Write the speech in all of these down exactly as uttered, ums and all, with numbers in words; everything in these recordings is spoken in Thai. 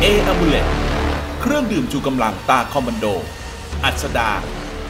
เอ อามูเลตเครื่องดื่มชูกำลังตาคอมมานโดอัสดา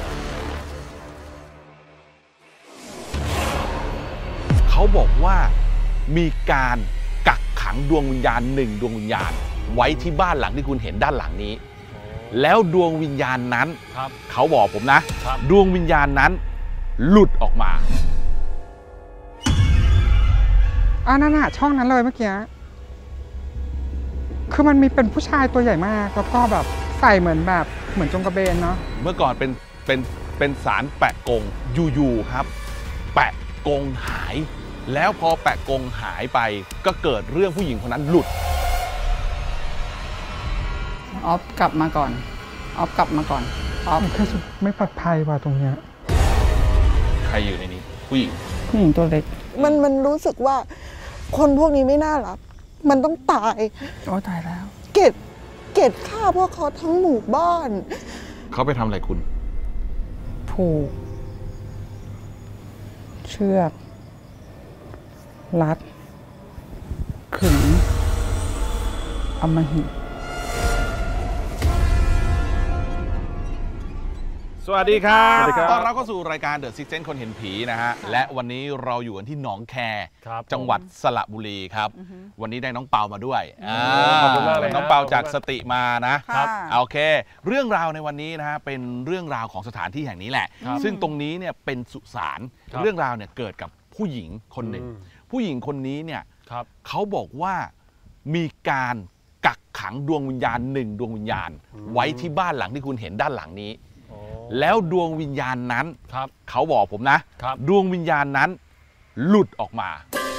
เขาบอกว่ามีการกักขังดวงวิญญาณหนึ่งดวงวิญญาณไว้ที่บ้านหลังที่คุณเห็นด้านหลังนี้แล้วดวงวิญญาณนั้นเขาบอกผมนะดวงวิญญาณนั้นหลุดออกมาอ่านั่นน่ะช่องนั้นเลยเมื่อกี้คือมันมีเป็นผู้ชายตัวใหญ่มากแล้วก็แบบใส่เหมือนแบบเหมือนจงกระเบนเนาะเมื่อก่อนเป็นเป็นเป็นสารแปะกงอยู่ๆครับแปะกงหายแล้วพอแปะกงหายไปก็เกิดเรื่องผู้หญิงคนนั้นหลุดออฟกลับมาก่อนออฟกลับมาก่อนออฟแค่ไม่ปลอดภัยว่ะตรงเนี้ยใครอยู่ในนี้ผู้หญิงผู้หญิงตัวเล็กมันมันรู้สึกว่าคนพวกนี้ไม่น่ารักมันต้องตายโอ้ตายแล้วเก็บเก็บฆ่าพวกเขาทั้งหมู่บ้านเขาไปทำอะไรคุณผูกเชือกรัดขึงอำมหิตสวัสดีครับตอนเราเข้าสู่รายการ The Sixth Sense คนเห็นผีนะฮะและวันนี้เราอยู่กันที่หนองแคจังหวัดสระบุรีครับวันนี้ได้น้องเปามาด้วยขอบคุณมากเลยน้องเปาจากสติมานะครับโอเคเรื่องราวในวันนี้นะฮะเป็นเรื่องราวของสถานที่แห่งนี้แหละซึ่งตรงนี้เนี่ยเป็นสุสานเรื่องราวเนี่ยเกิดกับผู้หญิงคนหนึ่งผู้หญิงคนนี้เนี่ยเขาบอกว่ามีการกักขังดวงวิญญาณหนึ่งดวงวิญญาณไว้ที่บ้านหลังที่คุณเห็นด้านหลังนี้แล้วดวงวิญญาณนั้นเขาบอกผมนะดวงวิญญาณนั้นหลุดออกมา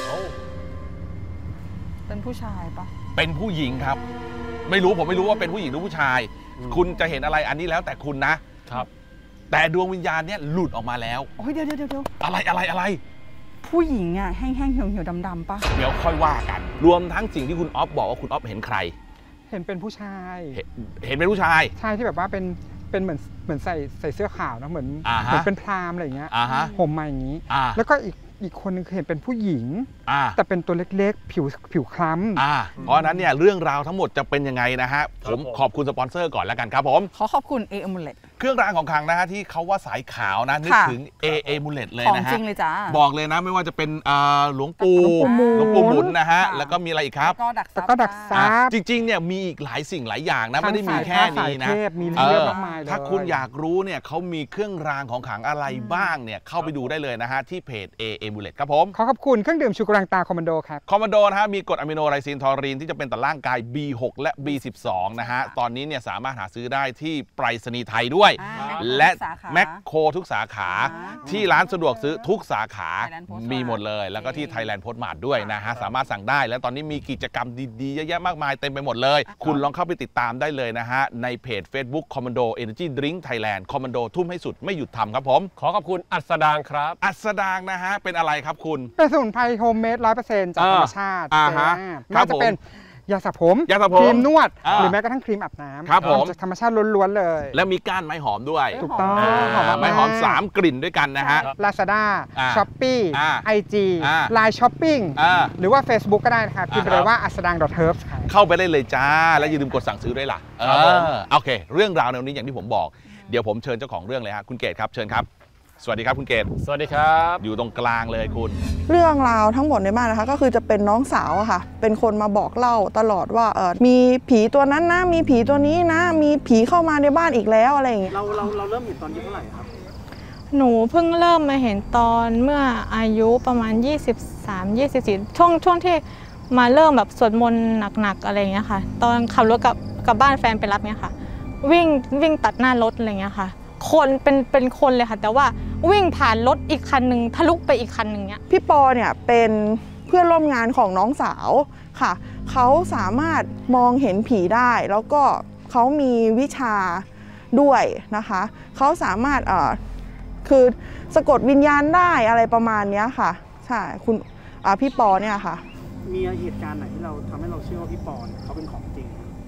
เป็นผู้ชายปะเป็นผู้หญิงครับไม่รู้ผมไม่รู้ว่าเป็นผู้หญิงหรือผู้ชายคุณจะเห็นอะไรอันนี้แล้วแต่คุณนะครับแต่ดวงวิญญาณเนี้ยหลุดออกมาแล้วโอ้ยเดี๋ยวเดี๋ยวเดี๋ยวอะไรอะไรอะไรผู้หญิงอ่ะแห้งๆเหี่ยวเหี่ยวดำดำปะเดี๋ยวค่อยว่ากันรวมทั้งสิ่งที่คุณออฟบอกว่าคุณออฟเห็นใครเห็นเป็นผู้ชายเห็นเป็นผู้ชายใช่ที่แบบว่าเป็นเป็นเหมือนเหมือนใส่ใส่เสื้อขาวนะเหมือนเหมือนเป็นพราหมณ์อะไรอย่างเงี้ยผมมาอย่างนี้แล้วก็อีกอีกคนนึงเห็นเป็นผู้หญิงแต่เป็นตัวเล็กๆผิวผิวคล้ำเพราะนั้นเนี่ยเรื่องราวทั้งหมดจะเป็นยังไงนะฮะผมขอบคุณสปอนเซอร์ก่อนแล้วกันครับผมขอขอบคุณ เอ อามูเลตเครื่องรางของขลังนะฮะที่เขาว่าสายขาวนะนึกถึง เอ อามูเลตเลยนะฮะจริงเลยจ้าบอกเลยนะไม่ว่าจะเป็นหลวงปู่หลวงปู่หมุนนะฮะแล้วก็มีอะไรอีกครับแล้วก็ดักซับจริงๆเนี่ยมีอีกหลายสิ่งหลายอย่างนะไม่ได้มีแค่นี้นะถ้าคุณอยากรู้เนี่ยเขามีเครื่องรางของขลังอะไรบ้างเนี่ยเข้าไปดูได้เลยนะฮะที่เพจ เอ อามูเลตครับผมขอขอบคุณเครื่องดื่มชูกำลังตาคอมมานโดครับคอมมานโดนะฮะมีกรดอะมิโนไรซีนทอรีนที่จะเป็นต่อร่างกาย บี หก และ บี สิบสอง นะฮะตอนนี้เนี่ยสามารถหาซื้อได้ที่ไปรษณีย์ไทยด้วยและแมคโครทุกสาขาที่ร้านสะดวกซื้อทุกสาขามีหมดเลยแล้วก็ที่ไทยแลนด์โพสต์มาร์ทด้วยนะฮะสามารถสั่งได้และตอนนี้มีกิจกรรมดีๆเยอะแยะมากมายเต็มไปหมดเลยคุณลองเข้าไปติดตามได้เลยนะฮะในเพจ Facebook Commando Energy Drink Thailand Commando ทุ่มให้สุดไม่หยุดทำครับผมขอขอบคุณอัสดางครับอัสดางนะฮะเป็นอะไรครับคุณเป็นสมุนไพรโฮมเมดร้อยเปอร์เซ็นต์จากธรรมชาติน่าจะเป็นยาสระผมครีมนวดหรือแม้กระทั่งครีมอาบน้ำจากธรรมชาติล้วนๆเลยแล้วมีก้านไม้หอมด้วยถูกต้องไม้หอมสามกลิ่นด้วยกันนะฮะ Lazada Shopee ไอ จี ไลน์ Shopping หรือว่า Facebook ก็ได้นะครับพิมพ์ไปเลยว่าอัสดาง .herbs เข้าไปได้เลยจ้าแล้วอย่าลืมกดสั่งซื้อด้วยล่ะโอเคเรื่องราวในวันนี้อย่างที่ผมบอกเดี๋ยวผมเชิญเจ้าของเรื่องเลยฮะคุณเกศครับเชิญครับสวัสดีครับคุณเกศสวัสดีครับอยู่ตรงกลางเลยคุณเรื่องราวทั้งหมดในบ้านนะคะก็คือจะเป็นน้องสาวอะค่ะเป็นคนมาบอกเล่าตลอดว่าเออมีผีตัวนั้นนะมีผีตัวนี้นะมีผีเข้ามาในบ้านอีกแล้วอะไรอย่างเงี้ยเราเราเราเริ่มเห็นตอนอายุเท่าไหร่ครับหนูเพิ่งเริ่มมาเห็นตอนเมื่ออายุประมาณยี่สิบสาม ยี่สิบสี่ช่วงช่วงที่มาเริ่มแบบสวดมนต์หนักๆอะไรอย่างเงี้ยค่ะตอนขับรถกับกับบ้านแฟนไปรับเงี้ยค่ะวิ่งวิ่งตัดหน้ารถอะไรเงี้ยค่ะคนเป็นเป็นคนเลยค่ะแต่ว่าวิ่งผ่านรถอีกคันหนึ่งทะลุไปอีกคันหนึ่งเนี้ยพี่ปอเนี่ยเป็นเพื่อนร่วมงานของน้องสาวค่ะเขาสามารถมองเห็นผีได้แล้วก็เขามีวิชาด้วยนะคะเขาสามารถเอ่อคือสะกดวิญญาณได้อะไรประมาณนี้ค่ะใช่คุณพี่ปอเนี่ยค่ะมีเหตุการณ์ไหนที่เราทำให้เราเชื่อว่าพี่ปอเนี่ยเขาเป็นของจริง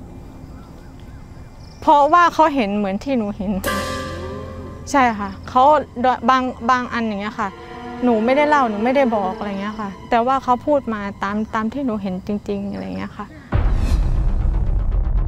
เพราะว่าเขาเห็นเหมือนที่หนูเห็นใช่ค่ะเขาบางบางอันอย่างเงี้ยค่ะหนูไม่ได้เล่าหนูไม่ได้บอกอะไรเงี้ยค่ะแต่ว่าเขาพูดมาตามตามที่หนูเห็นจริงๆอะไรเงี้ยค่ะ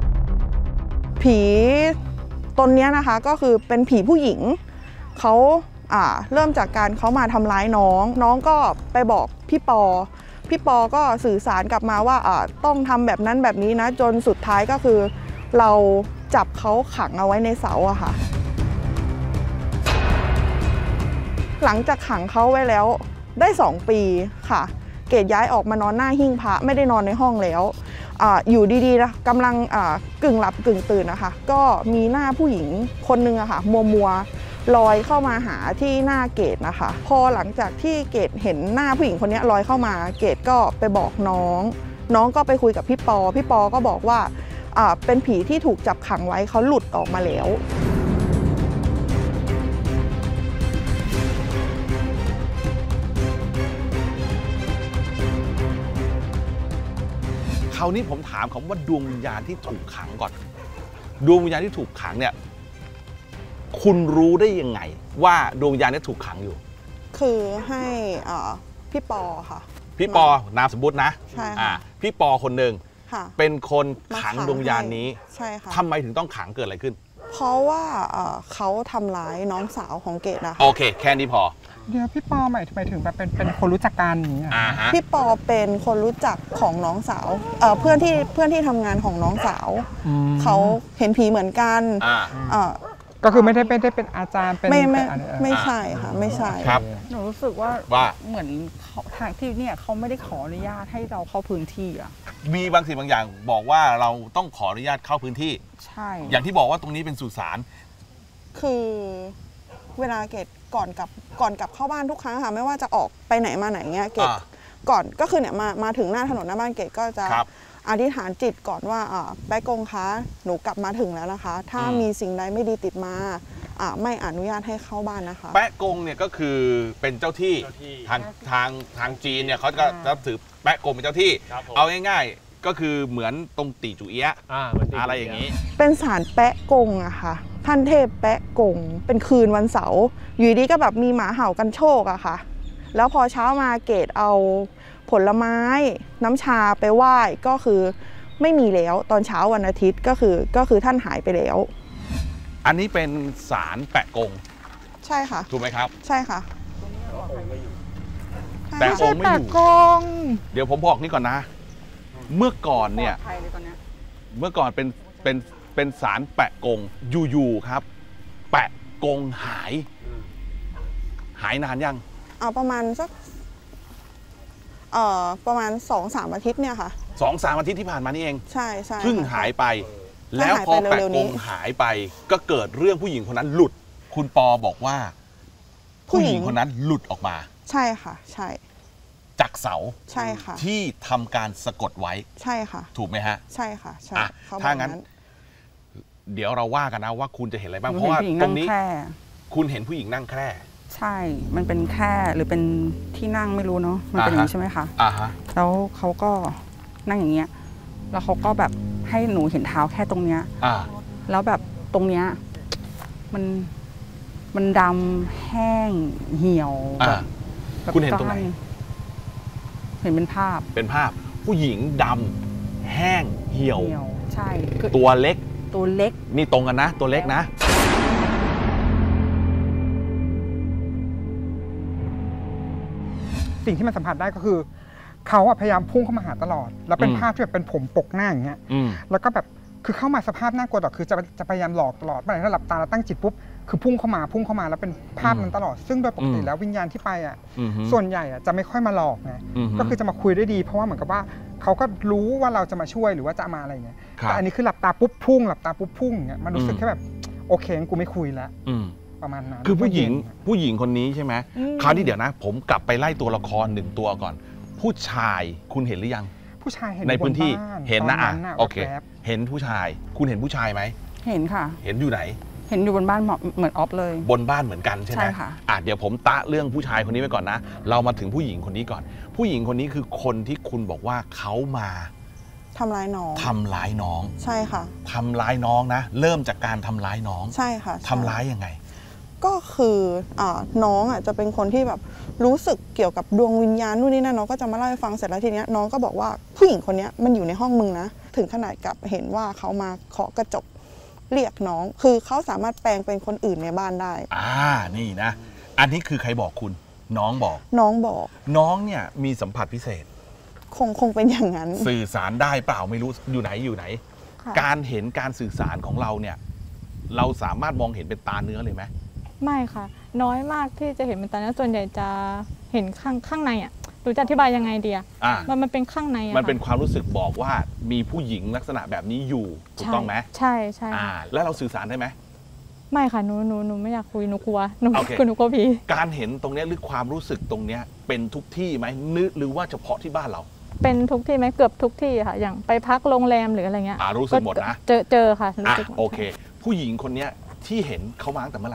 ผีตนนี้นะคะก็คือเป็นผีผู้หญิงเขาอ่าเริ่มจากการเขามาทำร้ายน้องน้องก็ไปบอกพี่ปอพี่ปอก็สื่อสารกลับมาว่าอ่าต้องทำแบบนั้นแบบนี้นะจนสุดท้ายก็คือเราจับเขาขังเอาไว้ในเสาอะค่ะหลังจากขังเขาไว้แล้วได้สองปีค่ะเกดย้ายออกมานอนหน้าหิ้งพระไม่ได้นอนในห้องแล้วออยู่ดีๆนะกำลังกึ่งหลับกึ่งตื่นนะคะก็มีหน้าผู้หญิงคนนึงอะค่ะมัวมัวลอยเข้ามาหาที่หน้าเกดนะคะพอหลังจากที่เกดเห็นหน้าผู้หญิงคนนี้ลอยเข้ามาเกดก็ไปบอกน้องน้องก็ไปคุยกับพี่ปอพี่ปอก็บอกว่าเป็นผีที่ถูกจับขังไว้เขาหลุดออกมาแล้วคราวนี้ผมถามคำว่าดวงวิญญาณที่ถูกขังก่อนดวงวิญญาณที่ถูกขังเนี่ยคุณรู้ได้ยังไงว่าดวงวิญญาณนี้ถูกขังอยู่คือให้พี่ปอค่ะพี่ปอนามสมมุตินะใช่ค่ะพี่ปอคนหนึ่งเป็นคนขังดวงวิญญาณนี้ใช่ค่ะทำไมถึงต้องขังเกิดอะไรขึ้นเพราะว่าเขาทำร้ายน้องสาวของเกดนะคะโอเคแค่นี้พอเดี๋ยวพี่ปอหมายถึงแบบเป็นเป็นคนรู้จักกันอย่างนี้พี่ปอเป็นคนรู้จักของน้องสาวเพื่อนที่เพื่อนที่ทำงานของน้องสาวเขาเห็นผีเหมือนกันก็คือไม่ได้ไม่ได้เป็นอาจารย์เป็นไม่ไม่ไม่ใช่ค่ะไม่ใช่ครับหนูรู้สึกว่าว่าเหมือนทางที่เนี่ยเขาไม่ได้ขออนุญาตให้เราเข้าพื้นที่อ่ะมีบางสิ่งบางอย่างบอกว่าเราต้องขออนุญาตเข้าพื้นที่ใช่อย่างที่บอกว่าตรงนี้เป็นสุสานคือเวลาเกดก่อนกลับก่อนกลับเข้าบ้านทุกครั้งค่ะไม่ว่าจะออกไปไหนมาไหนเงี้ยเกดก่อนก็คือเนี่ยมามาถึงหน้าถนนหน้าบ้านเกดก็จะอธิษฐานจิตก่อนว่าแป๊กกงคะหนูกลับมาถึงแล้วนะคะถ้ามีสิ่งใดไม่ดีติดมาไม่อนุญาตให้เข้าบ้านนะคะแป๊กกงเนี่ยก็คือเป็นเจ้าที่ทางทางทางจีนเนี่ยเขาจะนับถือแป๊กกงเป็นเจ้าที่เอาง่ายๆก็คือเหมือนตรงตีจุเอียะอะไรอย่างนี้เป็นศาลแป๊กกงอะค่ะท่านเทพแป๊ะกงเป็นคืนวันเสาร์อยู่ดีก็แบบมีหมาเห่ากันโชคอะค่ะแล้วพอเช้ามาเกดเอาผลไม้น้ำชาไปไหว้ก็คือไม่มีแล้วตอนเช้าวันอาทิตย์ก็คือก็คือท่านหายไปแล้วอันนี้เป็นศาลแปะกงใช่ค่ะถูกไหมครับใช่ค่ะแปะกงไม่อยู่เดี๋ยวผมบอกนี่ก่อนนะเมื่อก่อนเนี่ยเมื่อก่อนเป็นเป็นเป็นศาลแปะกงอยู่ๆครับแปะกงหายหายนานยังเอาประมาณสักเอ่อประมาณสองสามอาทิตย์เนี่ยค่ะสองสามอาทิตย์ที่ผ่านมานี่เองใช่ใช่เพิ่งหายไปแล้วพอแปะกงหายไปก็เกิดเรื่องผู้หญิงคนนั้นหลุดคุณปอบอกว่าผู้หญิงคนนั้นหลุดออกมาใช่ค่ะใช่จากเสาใช่ค่ะที่ทำการสะกดไว้ใช่ค่ะถูกไหมฮะใช่ค่ะใช่ถ้างั้นเดี๋ยวเราว่ากันนะว่าคุณจะเห็นอะไรบ้างเพราะว่าตรงนี้คุณเห็นผู้หญิงนั่งแคร่ใช่มันเป็นแคร่หรือเป็นที่นั่งไม่รู้เนาะมันเป็นอย่างนี้ใช่ไหมคะอ่าฮะแล้วเขาก็นั่งอย่างเงี้ยแล้วเขาก็แบบให้หนูเห็นเท้าแค่ตรงเนี้ยอ่าแล้วแบบตรงเนี้ยมันมันดำแห้งเหี่ยวแบบคุณเห็นตรงไหนเห็นเป็นภาพเป็นภาพผู้หญิงดำแห้งเหี่ยวใช่ตัวเล็กตัวเล็กนี่ตรงกันนะตัวเล็กนะสิ่งที่มันสัมผัสได้ก็คือเขาพยายามพุ่งเข้ามาหาตลอดแล้วเป็นภาพที่แบบเป็นผมปกหน้าอย่างเงี้ยแล้วก็แบบคือเข้ามาสภาพน่ากลัวต่อคือจะจะพยายามหลอกตลอดเมื่อไหร่ถ้าหลับตาแล้วตั้งจิตปุ๊บคือพุ่งเข้ามาพุ่งเข้ามาแล้วเป็นภาพนั้นตลอดซึ่งโดยปกติแล้ววิญญาณที่ไปอ่ะส่วนใหญ่อ่ะจะไม่ค่อยมาหลอกไงก็คือจะมาคุยได้ดีเพราะว่าเหมือนกับว่าเขาก็รู้ว่าเราจะมาช่วยหรือว่าจะมาอะไรเงี้ยแต่อันนี้คือหลับตาปุ๊บพุ่งหลับตาปุ๊บพุ่งเงี้ยมันรู้สึกแค่แบบโอเคกูไม่คุยแล้วประมาณนั้นคือผู้หญิงผู้หญิงคนนี้ใช่ไหมคราวนี้เดี๋ยวนะผมกลับไปไล่ตัวละครหนึ่งตัวก่อนผู้ชายคุณเห็นหรือยังผู้ชายเห็นในพื้นที่เห็นนะอ่ะโอเคเห็นผู้ชายคุณเห็นผู้ชายไหมเห็นค่ะเห็นอยู่ไหนเห็นอยู่บนบ้านเหมือนออฟเลยบนบ้านเหมือนกันใช่ไหมใช่ค่ะอ่ะเดี๋ยวผมตะเรื่องผู้ชายคนนี้ไปก่อนนะเรามาถึงผู้หญิงคนนี้ก่อนผู้หญิงคนนี้คือคนที่คุณบอกว่าเขามาทำร้ายน้องทำร้ายน้องใช่ค่ะทำร้ายน้องนะเริ่มจากการทำร้ายน้องใช่ค่ะทำร้ายยังไงก็คือน้องอ่ะจะเป็นคนที่แบบรู้สึกเกี่ยวกับดวงวิญญาณนู่นนี่นั่นน้องก็จะมาเล่าให้ฟังเสร็จแล้วทีเนี้ยน้องก็บอกว่าผู้หญิงคนนี้มันอยู่ในห้องมึงนะถึงขนาดกับเห็นว่าเขามาเคาะกระจกเรียกน้องคือเขาสามารถแปลงเป็นคนอื่นในบ้านได้อ่านี่นะอันนี้คือใครบอกคุณน้องบอกน้องบอกน้องเนี่ยมีสัมผัสพิเศษคงคงเป็นอย่างนั้นสื่อสารได้เปล่าไม่รู้อยู่ไหนอยู่ไหนการเห็นการสื่อสารของเราเนี่ยเราสามารถมองเห็นเป็นตาเนื้อเลยไหมไม่ค่ะน้อยมากที่จะเห็นเป็นตาเนื้อส่วนใหญ่จะเห็นข้างข้างในอ่ะดูจะอธิบายยังไงเดียมันมันเป็นข้างในมันเป็นความรู้สึกบอกว่ามีผู้หญิงลักษณะแบบนี้อยู่ถูกต้องไหมใช่ใช่แล้วเราสื่อสารได้ไหมไม่ค่ะหนูหนูหนูไม่อยากคุยหนูกลัวหนูคือหนูกลัวผีการเห็นตรงนี้หรือความรู้สึกตรงนี้เป็นทุกที่ไหมนึกหรือว่าเฉพาะที่บ้านเราเป็นทุกที่ไหมเกือบทุกที่ค่ะอย่างไปพักโรงแรมหรืออะไรเงี้ยรู้สึกหมดนะเจอเจอค่ะรู้สึกโอเคผู้หญิงคนนี้ที่เห็นเขามาตั้งแต่เมื่อไหร่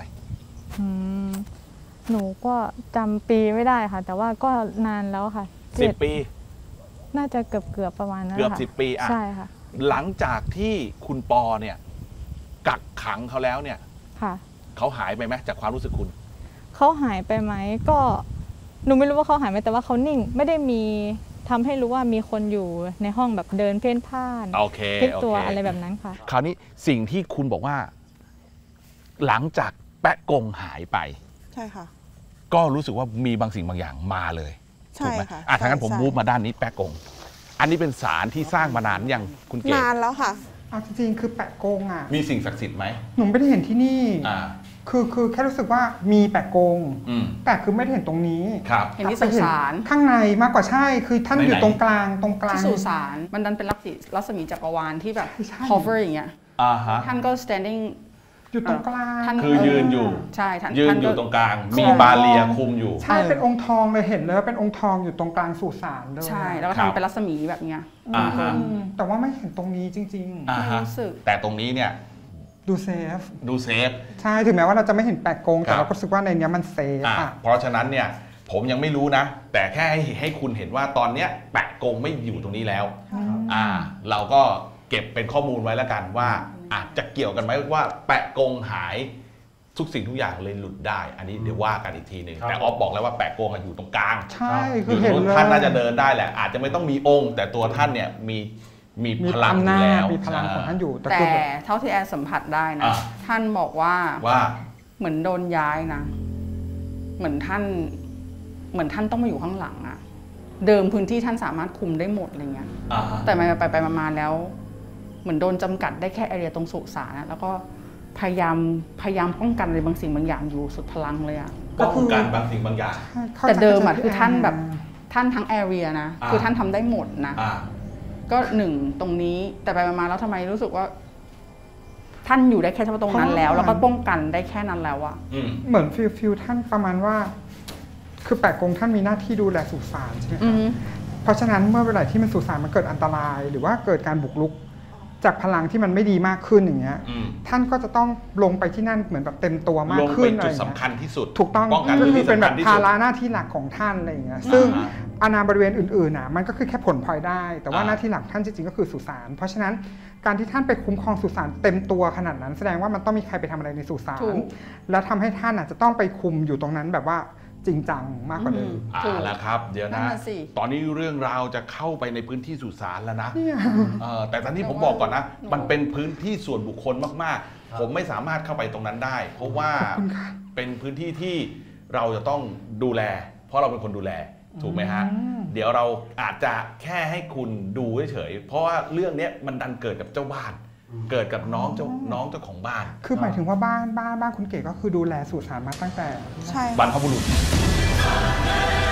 หนูก็จำปีไม่ได้ค่ะแต่ว่าก็นานแล้วค่ะสิบปีน่าจะเกือบเกือบประมาณนั้นเกือบสิบปีอ่ะใช่ค่ะหลังจากที่คุณปอเนี่ยกักขังเขาแล้วเนี่ยค่ะเขาหายไปไหมจากความรู้สึกคุณเขาหายไปไหมก็หนูไม่รู้ว่าเขาหายไหมแต่ว่าเขานิ่งไม่ได้มีทำให้รู้ว่ามีคนอยู่ในห้องแบบเดินเพ่นพ่านพลิกตัวอะไรแบบนั้นค่ะคราวนี้สิ่งที่คุณบอกว่าหลังจากแปะกงหายไปใช่ค่ะก็รู้สึกว่ามีบางสิ่งบางอย่างมาเลยถูกไหมค่ะอ่ะทางนั้นผมมูฟมาด้านนี้แปะกงอันนี้เป็นศาลที่สร้างมานานยังคุณเก๋นานแล้วค่ะเอาจริงๆคือแปะกงอ่ะมีสิ่งศักดิ์สิทธิ์ไหมหนูไม่ได้เห็นที่นี่คือคือแค่รู้สึกว่ามีแปะกงแต่คือไม่ได้เห็นตรงนี้เห็นที่สุสานข้างในมากกว่าใช่คือท่านอยู่ตรงกลางตรงกลางที่สุสานมันดันเป็นรัศมีจักรวาลที่แบบ cover อย่างเงี้ยท่านก็ standing อยู่ตรงกลางคือยืนอยู่ใช่ยืนอยู่ตรงกลางมีบาเลียคุมอยู่ใช่เป็นองค์ทองเลยเห็นเลยว่าเป็นองค์ทองอยู่ตรงกลางสุสานเลยใช่แล้วก็ทำเป็นรัศมีแบบเนี้ยแต่ว่าไม่เห็นตรงนี้จริงๆไม่รู้สึกแต่ตรงนี้เนี่ยดูเซฟดูเซฟใช่ถึงแม้ว่าเราจะไม่เห็นแปะกงแต่เราก็รู้สึกว่าในนี้มันเซฟอ่ะเพราะฉะนั้นเนี่ยผมยังไม่รู้นะแต่แค่ให้ให้คุณเห็นว่าตอนเนี้ยแปะกงไม่อยู่ตรงนี้แล้วอ่าเราก็เก็บเป็นข้อมูลไว้แล้วกันว่าอาจจะเกี่ยวกันไหมว่าแปะกงหายทุกสิ่งทุกอย่างเลยหลุดได้อันนี้เดี๋ยวว่ากันอีกทีหนึ่งแต่ออฟบอกแล้วว่าแปะกงอยู่ตรงกลางใช่คือเห็นท่านน่าจะเดินได้แหละอาจจะไม่ต้องมีองค์แต่ตัวท่านเนี่ยมีมีพลังอยู่แล้วมีพลังของท่านอยู่แต่เท่าที่แอนสัมผัสได้นะท่านบอกว่าว่าเหมือนโดนย้ายนะเหมือนท่านเหมือนท่านต้องมาอยู่ข้างหลังอะเดิมพื้นที่ท่านสามารถคุมได้หมดอะไรเงี้ยแต่ไปไปไปมาแล้วเหมือนโดนจำกัดได้แค่แอเรียตรงสุสานนะแล้วก็พยายามพยายามป้องกันอะไรบางสิ่งบางอย่างอยู่สุดพลังเลยอะป้องกันบางสิ่งบางอย่างแต่เดิมอะคือท่านแบบท่านทั้งแอเรียนะคือท่านทำได้หมดนะก็หนึ่งตรงนี้แต่ไปมาแล้วทำไมรู้สึกว่าท่านอยู่ได้แค่เฉพาะตรงนั้นแล้วแล้วก็ป้องกันได้แค่นั้นแล้วอะเหมือนฟิลฟิลท่านประมาณว่าคือแปะกงท่านมีหน้าที่ดูแลสุสานใช่ไหมครับเพราะฉะนั้นเมื่อเวลาที่มันสุสานมันเกิดอันตรายหรือว่าเกิดการบุกรุกจากพลังที่มันไม่ดีมากขึ้นอย่างเงี้ยท่านก็จะต้องลงไปที่นั่นเหมือนแบบเต็มตัวมากขึ้นอะไรจุดสำคัญที่สุดถูกต้องก็คือเป็นแบบภาระหน้าที่หลักของท่านอะไรอย่างเงี้ยซึ่งอาณาบริเวณอื่นๆน่ะมันก็คือแค่ผลพลอยได้แต่ว่าหน้าที่หลักท่านจริงๆก็คือสุสานเพราะฉะนั้นการที่ท่านไปคุ้มครองสุสานเต็มตัวขนาดนั้นแสดงว่ามันต้องมีใครไปทำอะไรในสุสานแล้วทำให้ท่านอาจจะต้องไปคุมอยู่ตรงนั้นแบบว่าจริงจังมากกว่าเดิมอ่าแล้วครับเดี๋ยวนะตอนนี้เรื่องราวจะเข้าไปในพื้นที่สุสานแล้วนะแต่ตอนนี้ผมบอกก่อนนะมันเป็นพื้นที่ส่วนบุคคลมากๆผมไม่สามารถเข้าไปตรงนั้นได้เพราะว่าเป็นพื้นที่ที่เราจะต้องดูแลเพราะเราเป็นคนดูแลถูกไหมฮะเดี๋ยวเราอาจจะแค่ให้คุณดูเฉยๆเพราะว่าเรื่องนี้มันดันเกิดกับเจ้าบ้านเกิดกับน้องเจ้าน้องเจ้าของบ้านคือหมายถึงว่าบ้านบ้านบ้านคุณเก๋ก็คือดูแลสุสานมาตั้งแต่บรรพบุรุษ